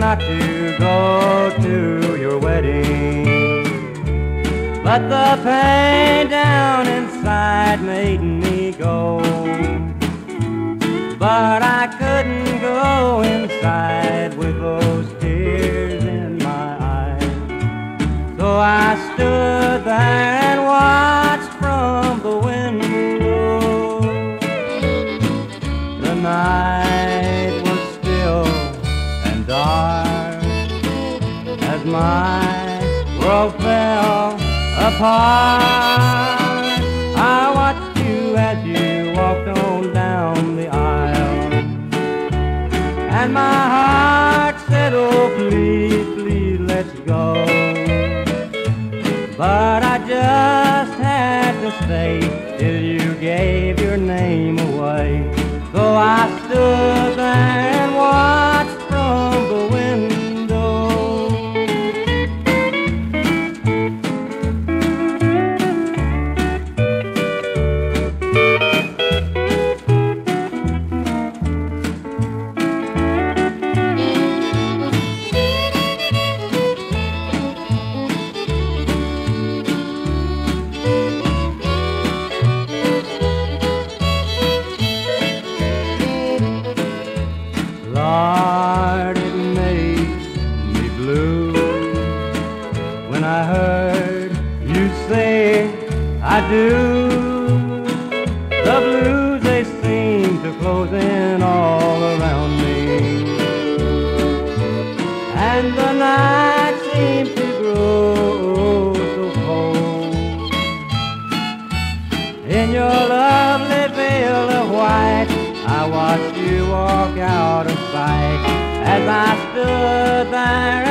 not to go to your wedding, but the pain down inside made me go. But I couldn't go inside with those tears in my eyes, so I stood there and watched from the window. The night was still and dark as my world fell apart. I watched you as you walked on down the aisle, and my heart said, oh, please, please, let's go. But I just had to stay till you gave your name away. So I stood there and watched from the window. Lord, it made me blue when I heard you say I do. The blues, they seem to close in all around me, and the night seemed to grow so cold. In your lovely veil of white, I watched you walk out of sight as I stood there